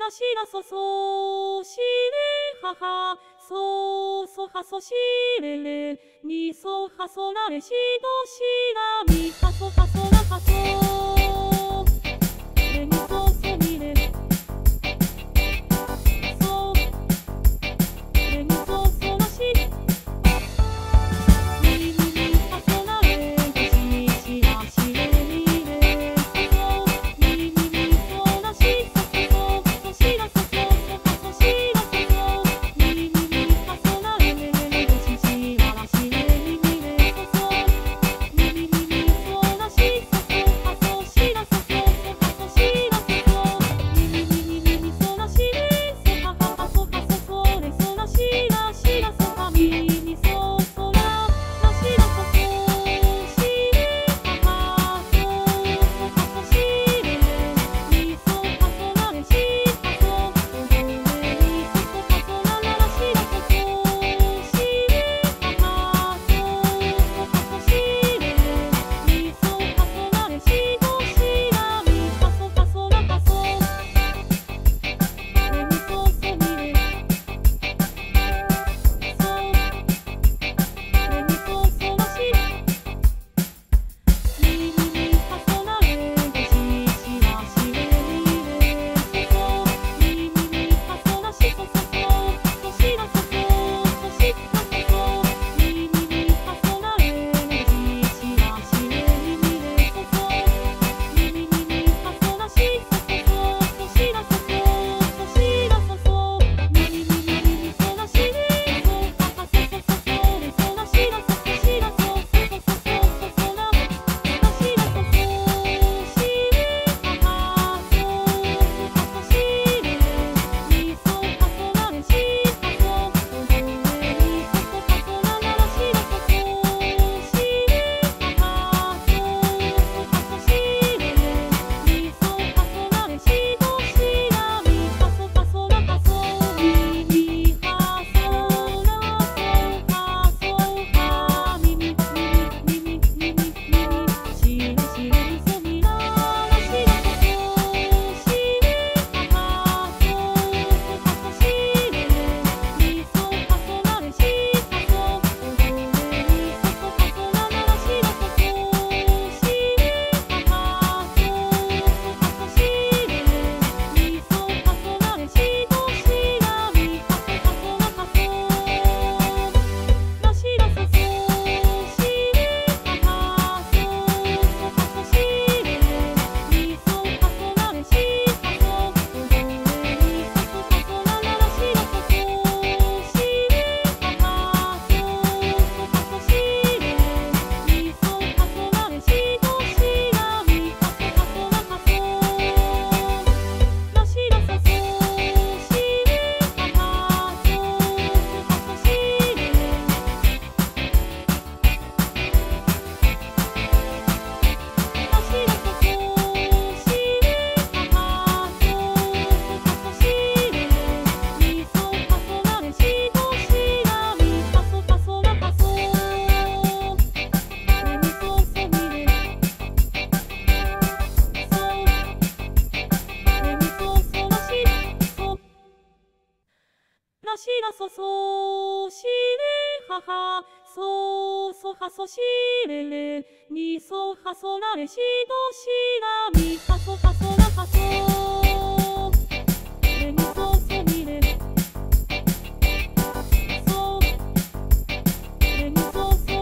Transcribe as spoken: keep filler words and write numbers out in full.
らしらそそしれはは、そそはそしれれ、にそはそられしどしらみはそはそらはそ、れみそそみれ、そ、れみそそらし、みみみはそられどししらしれみれ、そ、みみみそらしそそそ、そしらそそそはそしらそそ、みみみはそられれれどししららしれみみれ、そそ、みみみそらしそそはそしらそそそはそしらそそ、みみみみみそらしれそはははそはそそれそらしらしらそはみみそそららしらそそしれははそそはそしれみそはそられしはそおどれみそそはそらららしらそそしれははそそはそしれみそはそられしどしらみはそはそらはそれみそそみれ、そ、れみそそらし、みみみはそられどししらしれみれ、そそ、みみみはそらしそそそ、そしらそそ、そしらそそ、みみみはそられどししらしれみみれ、そそ、みみみはそらしそそそ、そしらそそ、そしらそそ、みみみそらしれそははそそそそれそらしらそそしらそそそそそそら、らしらそそしれははそそはそしれみそはそられしはそおどれみそそはそらららしらそそしれははそそはそしれみそはそられしどしらみはそはそらはそみみはそらそはそはみみみみみみみみしらしらみそみららしらそそしれははそそはそしれみそはそられしはそおどれみそそはそらららしらそそしれははそそはそしれみそはそられしどしらみはそはそらはそらしらそそしれははそそはそしれみそはそられしはそおどれみそそはそらららしらそそしれははそそはそしれみそはそられしどしらみはそはそらはそらしらそそしれははそそはそしれらしらそそしれははそそはそしれみそはそられしどしらみはそはそらはそれみそそみれ、そ、れみそそらし、そ、らしらそそしれはは、そそはそしれれ、にそはそられしどしらみはそはそ